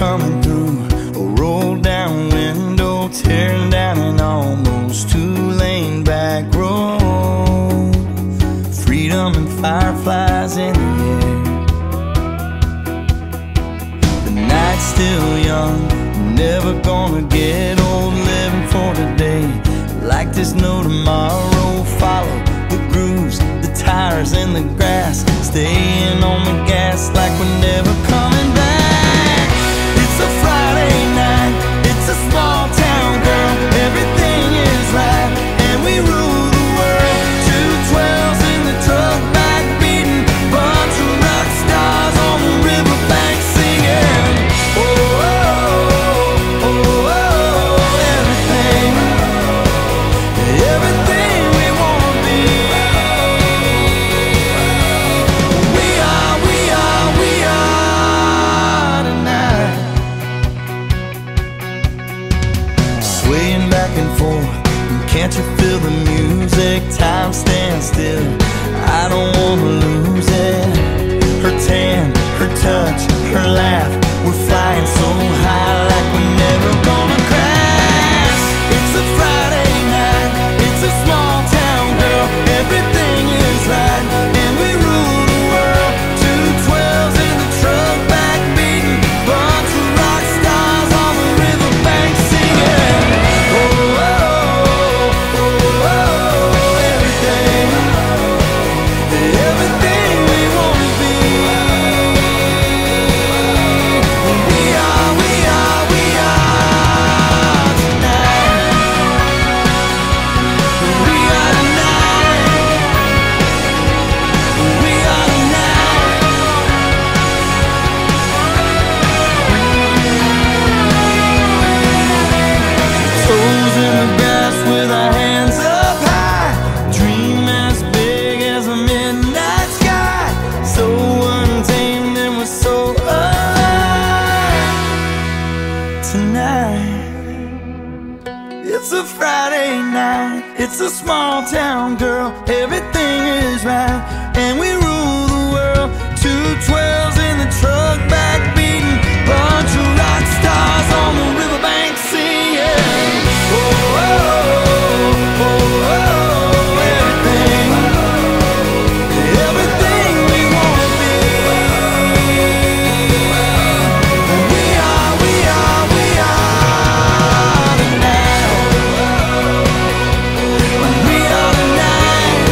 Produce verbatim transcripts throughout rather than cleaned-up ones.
coming through, a roll down window, tearing down an almost two-lane back road. Freedom and fireflies in the air. The night's still young, never gonna get old, living for today like there's no tomorrow. Follow the grooves, the tires in the grass, staying on the gas like we're never coming back. It's a Friday night, it's a small town, girl, everything is right, and we rule the world. Two twelves in the truck back beating, bunch of rock stars on the riverbank singing. Oh, oh, oh, oh, oh, everything, everything we wanna be. We are, we are, we are tonight. Swaying back and forth, can't you feel the music? Time stands still, I don't wanna lose it. Her tan, her touch, her laugh, we're flying so high like we're never gonna crash. It's a Friday night, it's a small town, girl, everything is right, and we rule the world. Two twelves in the truck back beating, bunch of rock stars on the riverbank singing. Oh, oh, oh, oh, oh, everything, everything we wanna be. We are, we are, we are tonight. We are tonight. We are tonight. Toes in the grass with our hands up high, dream as big as a midnight sky, so untamed and we're so alive tonight. It's a Friday night, it's a small town, girl, everything is right, and we rule the world. Two twelves in the truck back beating, bunch of rock stars on the riverbank singing. Oh, oh, oh, oh, oh, everything, everything we wanna be. We are, we are, we are tonight. We are tonight.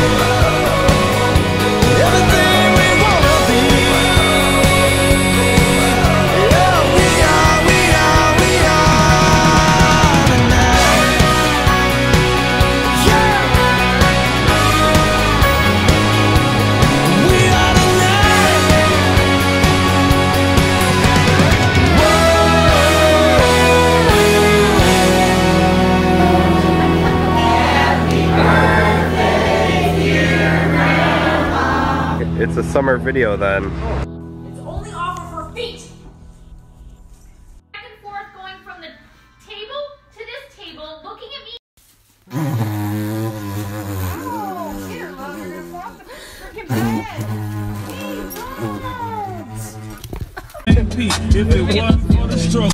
Everything we wanna be. Yeah, we are, we are, we are tonight. Yeah, we are tonight. It's a summer video then. It's only off of her feet. Back and forth, going from the table to this table, looking at me. Oh, here, love, you're gonna fall off the freaking bed. Hey, don't. If it wasn't for the struggle.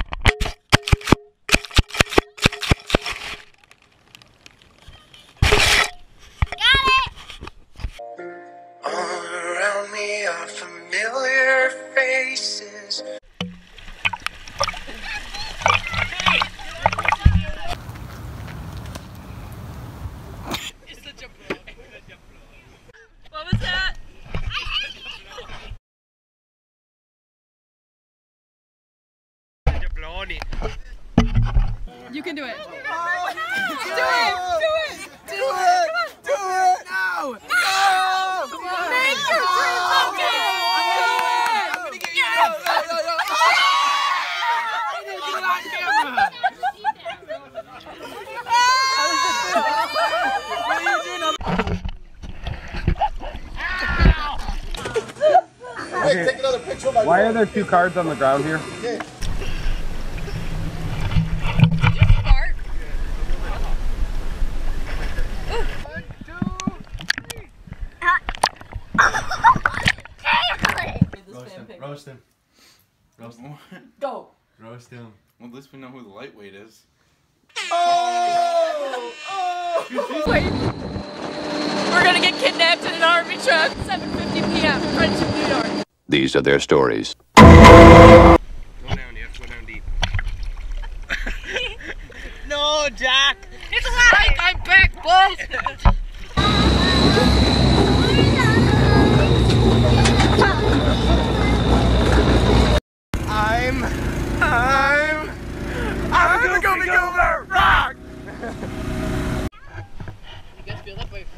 All around me are familiar faces. What was that? You can do it. Do it! Do it! Do it! Do it! No! No! Come on! Make your dreams come true! I'm gonna get you! No, no, no, no! I didn't do it on camera! What are you doing? Okay. Take another picture of my Why are there two cards on the ground here? Okay. Roast him. Roast him. Roast him. Go. Roast him. Well, at least we know who the lightweight is. Oh! Oh! Wait. We're gonna get kidnapped in an army truck. seven fifty p m Friendship, New York. These are their stories. Go down, you have to go down deep. No, Jack! It's alright, I'm back, boss! I'm... I'm... I'm gonna go be over! Rock! You guys feel that way?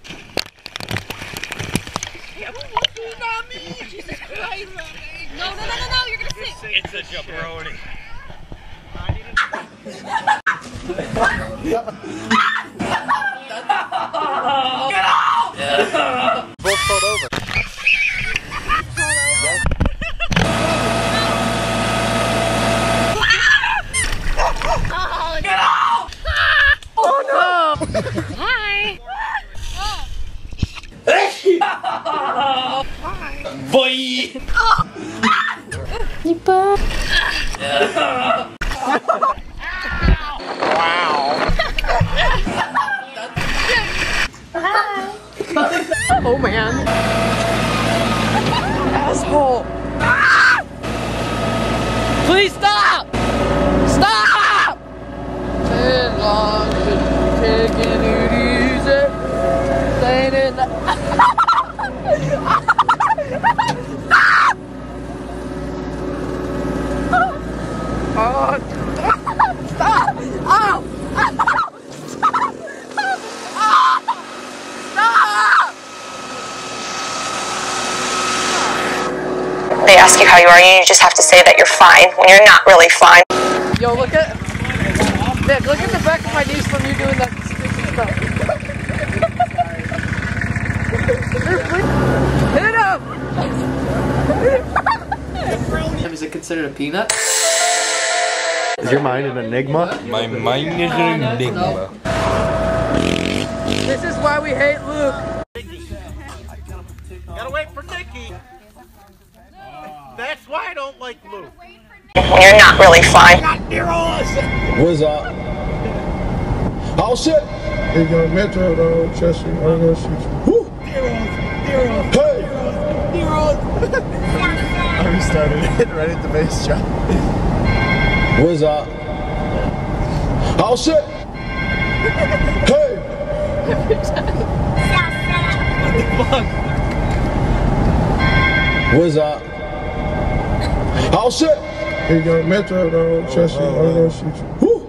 Yeah, not me! Jesus Christ! No, no, no, no, no, you're gonna sing! It's a jabroni. Get out! Both fold over. Get out! Oh no! Hi! Boy! Oh man. Asshole. Ah! Please stop! Stop! As long as you're taking it easy. Staying in the... Oh, stop! Ow! They ask you how you are, and you just have to say that you're fine when you're not really fine. Yo, look at... Nick, look at the back of my knees from you doing that stupid stuff. Hit him! Is it considered a peanut? Is your mind an enigma? My mind is an enigma. This is why we hate Luke. Gotta wait for Nikki. That's why I don't like Luke. When you're not really fine. What's up? Oh shit! Hey, yo, Metro, though, Chester, I'm gonna shoot you. Woo! Hey! I restarted it right at the base drop. What's up? Oh shit! Hey! What's up? Oh shit! Hey, yo, Metro, though, Chester, I'm gonna shoot you. Woo!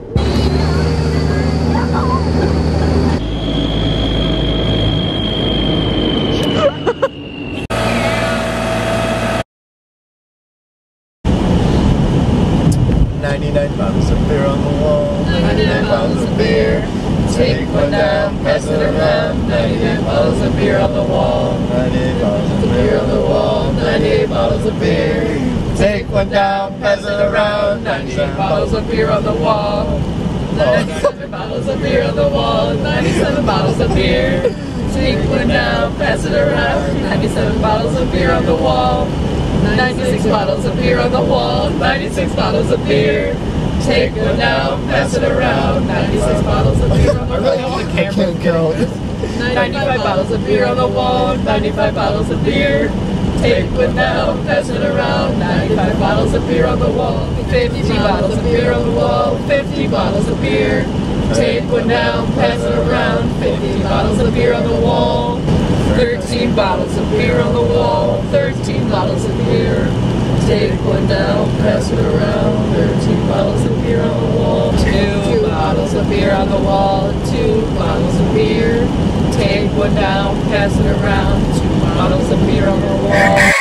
ninety-nine bottles of beer on the wall. ninety-nine bottles of beer. Take one down, pass it around. ninety-nine bottles of beer on the wall. ninety-eight bottles of beer on the wall. ninety-eight bottles of beer. Take one down, pass it around. ninety-eight bottles of beer on the wall. ninety-seven bottles of beer on the wall. ninety-seven bottles of beer. Take one down, pass it around. ninety-seven bottles of beer on the wall. ninety-six bottles of beer on the wall. ninety-six bottles of beer. Take one down, pass it around. ninety-six bottles of beer on the wall. ninety-five bottles of beer on the wall. ninety-five bottles of beer. Take one down, pass it around. ninety-five bottles of beer on the wall. fifty bottles of beer on the wall. fifty bottles of beer. Take one down, pass it around. fifty bottles of beer on the wall. thirteen bottles of beer on the wall. thirteen bottles of beer. Take one down, pass it around. thirteen bottles of beer on the wall. Two bottles of beer on the wall. Two bottles of beer. Take one down, pass it around. Two bottles of beer on the wall.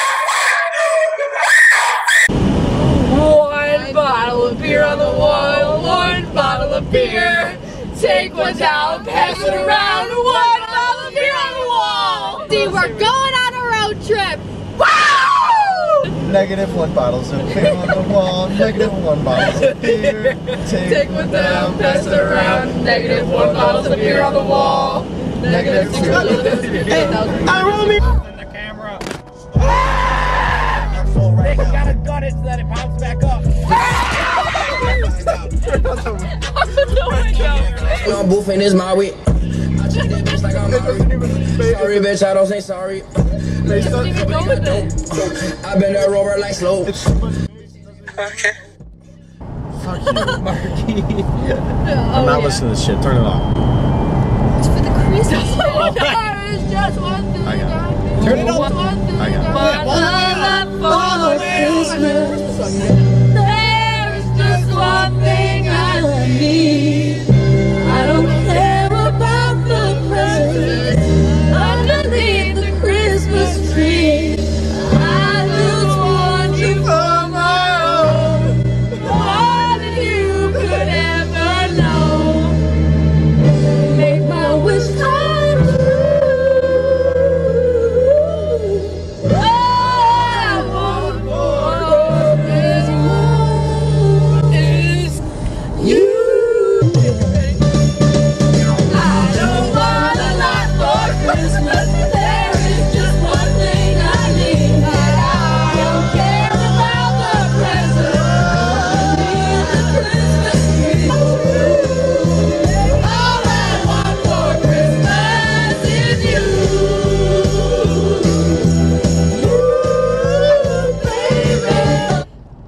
One bottle of beer on the wall. One bottle of beer. Take one down, pass it around. One bottle of beer on the wall. See, we're going on a road trip. Wow! Negative one bottles of beer on the wall. Negative one bottles of beer. Take, Take one down, pass it around. Negative one bottles of beer on the wall. Negative two bottles of beer. I roll me in the camera. They gotta gut it so that it pops back up. I'm boofing is my way. I treat that bitch like I'm sorry, bitch. I don't say sorry. I've been a rover like slow. Okay. Fuck you, Marky. I'm not listening to this shit. Turn it off. It's for the Christmas. There's just one thing I got it. I Turn it off. I got it. for Christmas. There's just one thing I need. I don't care about the presents underneath the Christmas tree. I just want you for my own. More than you could ever know. Make my wish come true. All I want for Christmas is you. I don't want a lot for Christmas. There is just one thing I need. I don't care about the presents underneath the Christmas tree. All I want for Christmas is you. You, baby.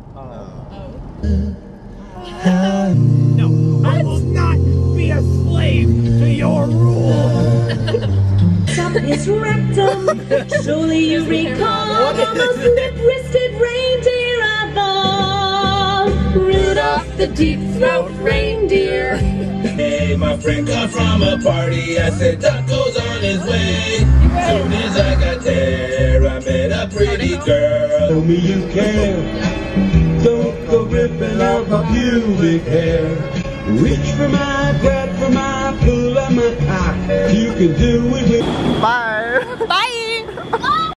I will not be a slave to your rule. Up his rectum, surely you recall the slip-wristed reindeer of all. Rudolph the deep-throat reindeer. Hey, my friend come from a party. I said Taco's on his way. Soon as I got there, I met a pretty girl. Tell me you care. Don't go ripping out my pubic hair. Reach for my, grab for my, pull on my cock. You can do it with. Bye. Bye.